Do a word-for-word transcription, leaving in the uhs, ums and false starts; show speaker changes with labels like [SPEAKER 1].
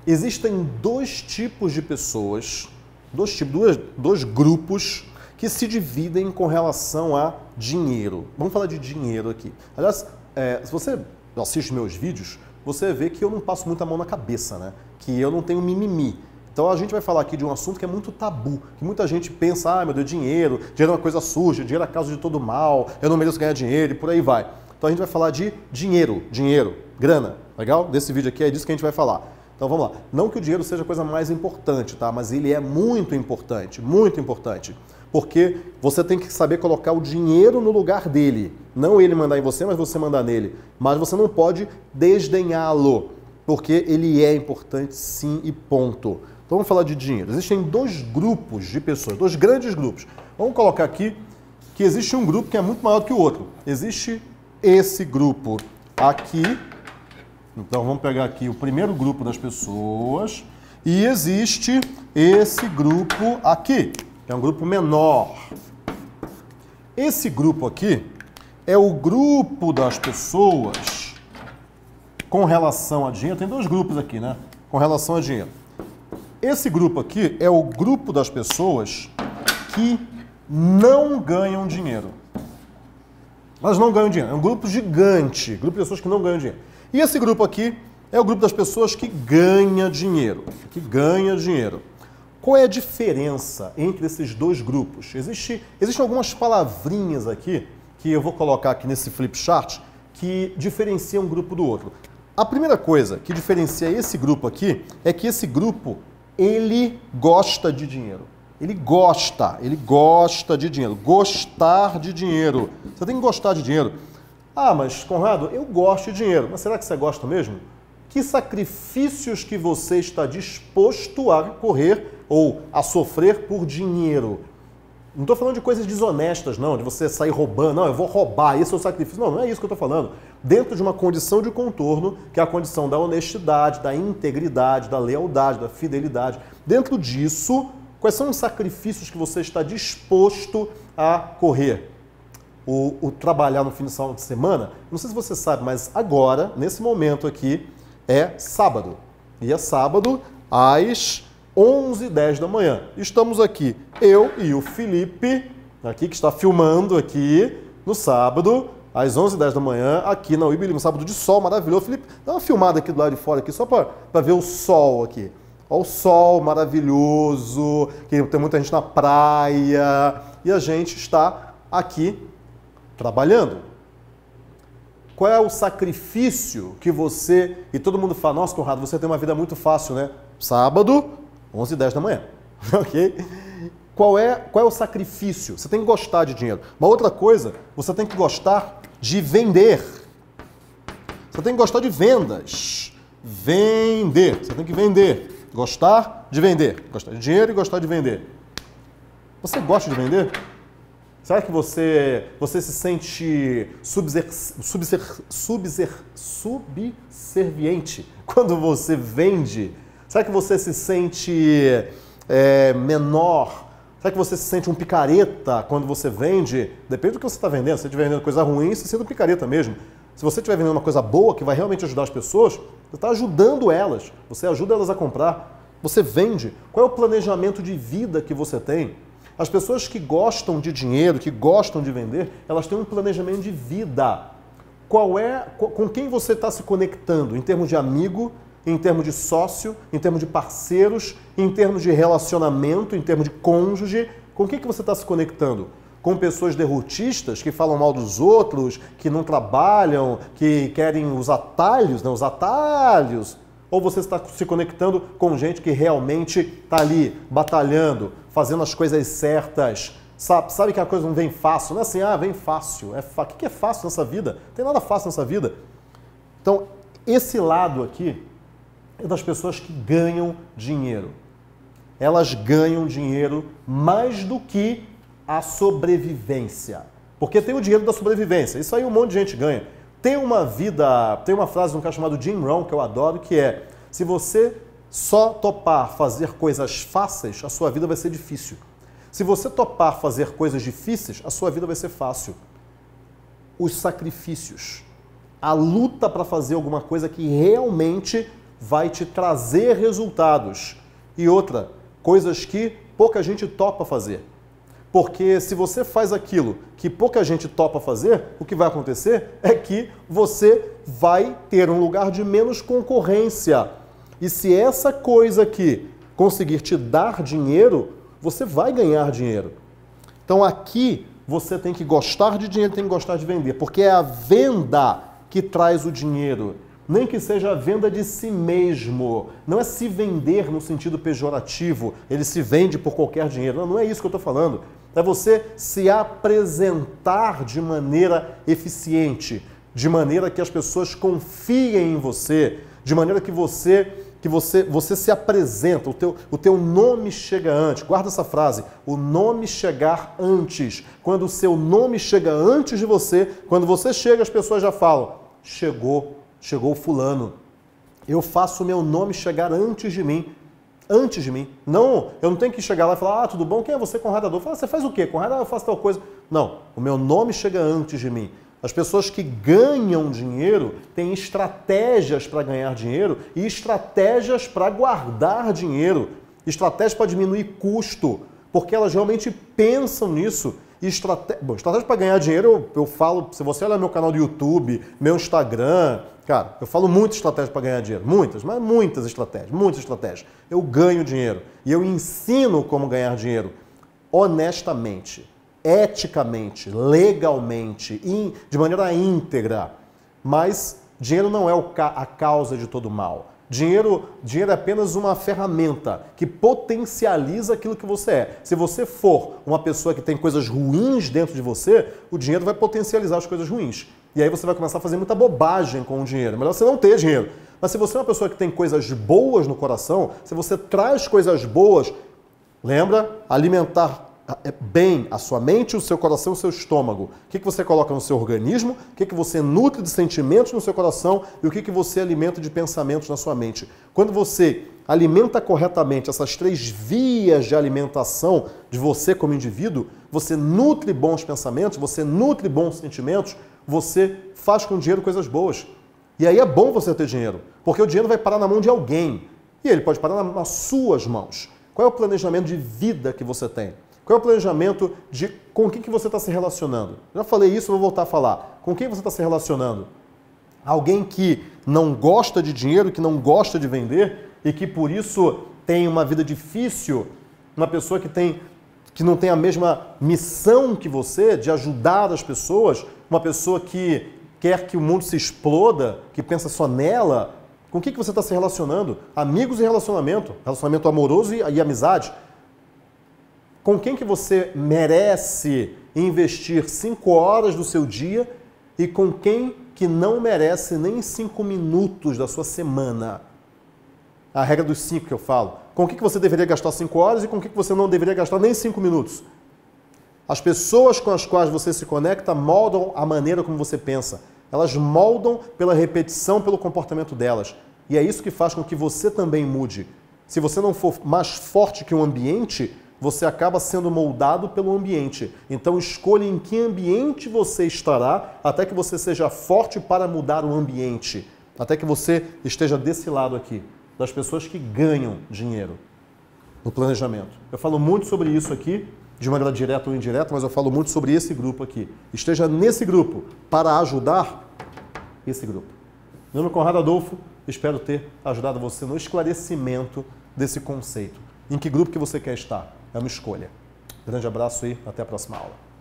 [SPEAKER 1] Existem dois tipos de pessoas, dois, tipos, dois, dois grupos que se dividem com relação a dinheiro. Vamos falar de dinheiro aqui. Aliás, é, se você assiste meus vídeos, você vê que eu não passo muita mão na cabeça, né? Que eu não tenho mimimi. Então a gente vai falar aqui de um assunto que é muito tabu, que muita gente pensa, ah, meu Deus, dinheiro, dinheiro é uma coisa suja, dinheiro é a causa de todo mal, eu não mereço ganhar dinheiro e por aí vai. Então a gente vai falar de dinheiro, dinheiro, grana, legal? Desse vídeo aqui é disso que a gente vai falar. Então vamos lá. Não que o dinheiro seja a coisa mais importante, tá? Mas ele é muito importante, muito importante. Porque você tem que saber colocar o dinheiro no lugar dele. Não ele mandar em você, mas você mandar nele. Mas você não pode desdenhá-lo, porque ele é importante sim e ponto. Então vamos falar de dinheiro. Existem dois grupos de pessoas, dois grandes grupos. Vamos colocar aqui que existe um grupo que é muito maior do que o outro. Existe esse grupo aqui. Então vamos pegar aqui o primeiro grupo das pessoas. E existe esse grupo aqui, que é um grupo menor. Esse grupo aqui é o grupo das pessoas com relação a dinheiro. Tem dois grupos aqui, né? Com relação a dinheiro. Esse grupo aqui é o grupo das pessoas que não ganham dinheiro. Elas não ganham dinheiro. É um grupo gigante, grupo de pessoas que não ganham dinheiro. E esse grupo aqui é o grupo das pessoas que ganha dinheiro, que ganha dinheiro. Qual é a diferença entre esses dois grupos? Existe, existem algumas palavrinhas aqui que eu vou colocar aqui nesse flip chart que diferenciam um grupo do outro. A primeira coisa que diferencia esse grupo aqui é que esse grupo ele gosta de dinheiro. Ele gosta, ele gosta de dinheiro. Gostar de dinheiro. Você tem que gostar de dinheiro. Ah, mas Conrado, eu gosto de dinheiro. Mas será que você gosta mesmo? Que sacrifícios que você está disposto a correr ou a sofrer por dinheiro? Não estou falando de coisas desonestas, não, de você sair roubando. Não, eu vou roubar, esse é o sacrifício. Não, não é isso que eu estou falando. Dentro de uma condição de contorno, que é a condição da honestidade, da integridade, da lealdade, da fidelidade. Dentro disso, quais são os sacrifícios que você está disposto a correr? O, o trabalhar no fim de semana, não sei se você sabe, mas agora, nesse momento aqui, é sábado. E é sábado às onze e dez da manhã. Estamos aqui, eu e o Felipe, aqui que está filmando aqui, no sábado, às onze e dez da manhã, aqui na U I B, um sábado de sol maravilhoso. Felipe, dá uma filmada aqui do lado de fora, aqui, só para ver o sol aqui. Olha o sol maravilhoso, que tem muita gente na praia, e a gente está aqui trabalhando. Qual é o sacrifício que você... E todo mundo fala, nossa, Conrado, você tem uma vida muito fácil, né? Sábado, onze e dez da manhã, ok? Qual é, qual é o sacrifício? Você tem que gostar de dinheiro. Uma outra coisa, você tem que gostar de vender. Você tem que gostar de vendas. Vender. Você tem que vender. Gostar de vender. Gostar de dinheiro e gostar de vender. Você gosta de vender? Será que você, você se sente subser, subser, subser, subserviente quando você vende? Será que você se sente é, menor? Será que você se sente um picareta quando você vende? Depende do que você está vendendo. Se você estiver vendendo coisa ruim, você sente um picareta mesmo. Se você estiver vendendo uma coisa boa, que vai realmente ajudar as pessoas, você está ajudando elas. Você ajuda elas a comprar. Você vende. Qual é o planejamento de vida que você tem? As pessoas que gostam de dinheiro, que gostam de vender, elas têm um planejamento de vida. Qual é, com quem você está se conectando? Em termos de amigo, em termos de sócio, em termos de parceiros, em termos de relacionamento, em termos de cônjuge. Com quem que você está se conectando? Com pessoas derrotistas que falam mal dos outros, que não trabalham, que querem os atalhos, né? Os atalhos. Ou você está se conectando com gente que realmente está ali, batalhando, fazendo as coisas certas. Sabe, sabe que a coisa não vem fácil? Não é assim, ah, vem fácil. É fa... O que é fácil nessa vida? Não tem nada fácil nessa vida. Então, esse lado aqui é das pessoas que ganham dinheiro. Elas ganham dinheiro mais do que a sobrevivência. Porque tem o dinheiro da sobrevivência. Isso aí um monte de gente ganha. Tem uma vida, tem uma frase de um cara chamado Jim Rohn, que eu adoro, que é: se você só topar fazer coisas fáceis, a sua vida vai ser difícil. Se você topar fazer coisas difíceis, a sua vida vai ser fácil. Os sacrifícios, a luta para fazer alguma coisa que realmente vai te trazer resultados. E outra, coisas que pouca gente topa fazer. Porque se você faz aquilo que pouca gente topa fazer, o que vai acontecer é que você vai ter um lugar de menos concorrência. E se essa coisa aqui conseguir te dar dinheiro, você vai ganhar dinheiro. Então aqui você tem que gostar de dinheiro, tem que gostar de vender, porque é a venda que traz o dinheiro. Nem que seja a venda de si mesmo. Não é se vender no sentido pejorativo, ele se vende por qualquer dinheiro. Não, não é isso que eu estou falando. É você se apresentar de maneira eficiente, de maneira que as pessoas confiem em você, de maneira que você, que você, você se apresenta, o teu, o teu nome chega antes. Guarda essa frase, o nome chegar antes. Quando o seu nome chega antes de você, quando você chega, as pessoas já falam, chegou, chegou o fulano. Eu faço o meu nome chegar antes de mim. Antes de mim. Não, eu não tenho que chegar lá e falar, ah, tudo bom? Quem é você, Conrado Adolfo? Fala, você faz o quê? Conrado, eu faço tal coisa. Não, o meu nome chega antes de mim. As pessoas que ganham dinheiro têm estratégias para ganhar dinheiro e estratégias para guardar dinheiro. Estratégias para diminuir custo, porque elas realmente pensam nisso. E estratégia, bom, estratégia para ganhar dinheiro, eu, eu falo, se você olhar meu canal do YouTube, meu Instagram, cara, eu falo muitas estratégias para ganhar dinheiro. Muitas, mas muitas estratégias, muitas estratégias. Eu ganho dinheiro e eu ensino como ganhar dinheiro honestamente, eticamente, legalmente, de maneira íntegra. Mas dinheiro não é a causa de todo mal. Dinheiro, dinheiro é apenas uma ferramenta que potencializa aquilo que você é. Se você for uma pessoa que tem coisas ruins dentro de você, o dinheiro vai potencializar as coisas ruins. E aí você vai começar a fazer muita bobagem com o dinheiro. É melhor você não ter dinheiro. Mas se você é uma pessoa que tem coisas boas no coração, se você traz coisas boas, lembra? Alimentar bem a sua mente, o seu coração e o seu estômago. O que, que você coloca no seu organismo, o que, que você nutre de sentimentos no seu coração e o que, que você alimenta de pensamentos na sua mente. Quando você alimenta corretamente essas três vias de alimentação de você como indivíduo, você nutre bons pensamentos, você nutre bons sentimentos, você faz com o dinheiro coisas boas. E aí é bom você ter dinheiro, porque o dinheiro vai parar na mão de alguém e ele pode parar nas suas mãos. Qual é o planejamento de vida que você tem? Qual é o planejamento de com quem que você está se relacionando? Já falei isso, vou voltar a falar. Com quem você está se relacionando? Alguém que não gosta de dinheiro, que não gosta de vender e que por isso tem uma vida difícil, uma pessoa que, tem, que não tem a mesma missão que você de ajudar as pessoas, uma pessoa que quer que o mundo se exploda, que pensa só nela. Com quem que você está se relacionando? Amigos e relacionamento, relacionamento amoroso e, e amizade. Com quem que você merece investir cinco horas do seu dia e com quem que não merece nem cinco minutos da sua semana? A regra dos cinco que eu falo. Com quem que você deveria gastar cinco horas e com quem que você não deveria gastar nem cinco minutos? As pessoas com as quais você se conecta moldam a maneira como você pensa. Elas moldam pela repetição, pelo comportamento delas. E é isso que faz com que você também mude. Se você não for mais forte que o ambiente, você acaba sendo moldado pelo ambiente. Então escolha em que ambiente você estará até que você seja forte para mudar o ambiente. Até que você esteja desse lado aqui, das pessoas que ganham dinheiro no planejamento. Eu falo muito sobre isso aqui, de maneira direta ou indireta, mas eu falo muito sobre esse grupo aqui. Esteja nesse grupo para ajudar esse grupo. Meu nome é Conrado Adolfo, espero ter ajudado você no esclarecimento desse conceito. Em que grupo que você quer estar? É uma escolha. Grande abraço e até a próxima aula.